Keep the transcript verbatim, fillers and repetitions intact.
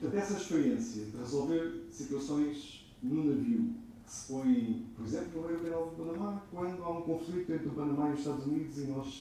Portanto, essa experiência de resolver situações no navio que se põe, por exemplo, no meio do canal do Panamá, quando há um conflito entre o Panamá e os Estados Unidos e nós